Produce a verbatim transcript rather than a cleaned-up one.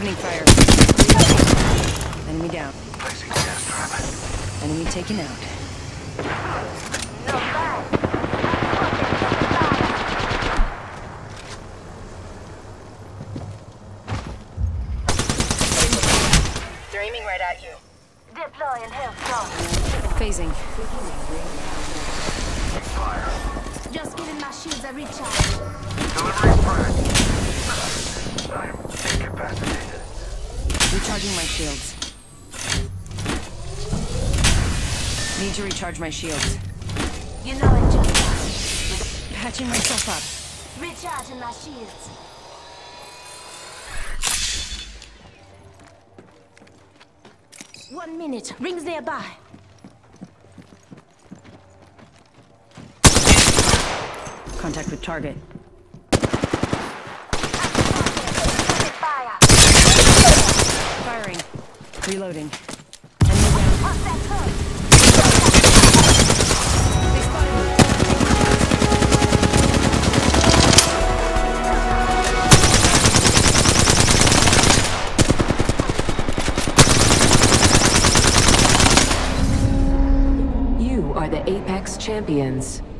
Opening fire. Enemy down. Placing gas trap. Enemy taken out. No bad. They're aiming right at you. Deploying health zone. Phasing. Fire. Just giving my shields a recharge. Delivering frag. I am incapacitated. Recharging my shields. Need to recharge my shields. You know it just. Patching myself up. Recharging my shields. One minute. Rings nearby. Contact with target. Fire. Firing. Reloading. Enemy down. What's that code? They spotted me. You are the Apex Champions.